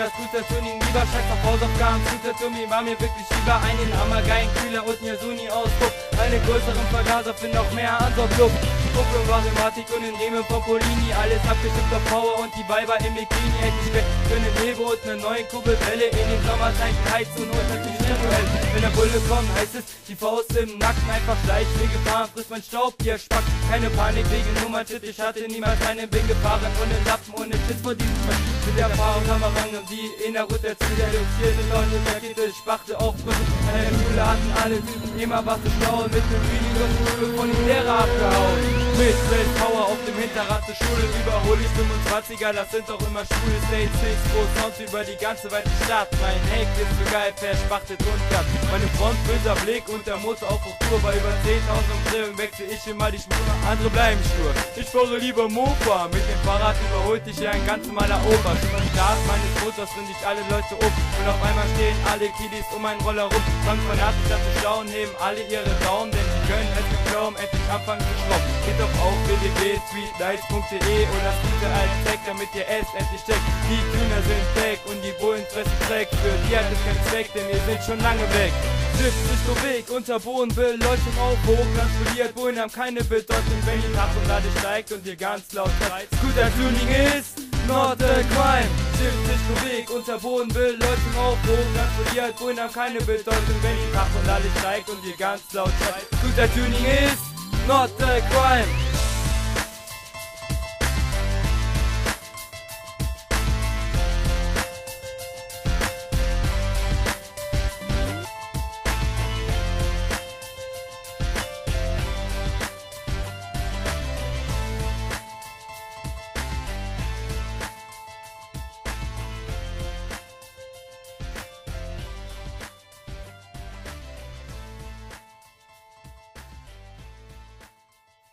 das Scooter-Tuning lieber. Scheiß auf Hausaufgaben, Scooter-Tuning war mir wirklich lieber. Einen hammergeilen Kühler und einen Yasuni-Ausdruck. Einen größeren Vergaser, find auch mehr Ansaugluft. Gruppe war Thematik und den Riemen von Polini. Alles abgestimmt auf Power und die Weiber im Bikini. Hätte ich für einen Nebel und eine neue Kugelwelle. In den Sommerzeiten heizen und natürlich virtuell. Wenn der Bulle kommt, heißt es, die Faust im Nacken. Einfach Schleichwege gefahren, frisst mein Staub, ihr Spack. Keine Panik wegen Nummershit, ich hatte niemals einen Bin gefahren. Ohne Lappen, ohne Schiss vor diesem Mann. Mit Erfahrung, Hammerrang und die in der Route erzählt. Der luxierte Leute, der Kittel, Spachte auf Brüssel. An der Schule hatten alle Typen immer was zu schauen. Mit nem Video von dem Lehrer abgehauen. Mit Power auf dem Hinterrad zur Schule überhole ich 25er, das sind doch immer schwule State 6 Pro Sounds über die ganze weite Stadt. Mein Heck ist so geil, verspachtet und glatt. Meine Front böser Blick und der Motor auf Hochtour. Bei über 10.000 Umdrehungen wechsel ich immer die Spur. Andere bleiben stur. Ich fahre lieber Mofa. Mit dem Fahrrad überholt dich ja ein ganz normaler Opa. Schon beim Start meines Motors finde ich alle Leute um. Und auf einmal stehen alle Kiddies um einen Roller rum. Fangen fanatisch an zu schauen, heben alle ihre Daumen, denn sie können es mit Glauben endlich anfangen zu schrauben. Geht doch auf www.streetlights.de oder Scooter als Tag, damit ihr es endlich checkt. Die Kühner sind weg und die Bullen fressen Dreck. Für die hat es keinen Zweck, denn wir sind schon lange weg. Schiff ist so weg, unter Boden, Beleuchtung auf, hoch transferiert, Bullen haben keine Bedeutung, wenn die Tachometer steigt und ihr ganz laut schreit. Scooter-Tuning ist not a crime. Schiff ist so weg, unter Boden, Beleuchtung auf, hoch transferiert, Bullen haben keine Bedeutung, wenn die Tachometer steigt und ihr ganz laut schreit. Scooter-Tuning ist not a crime.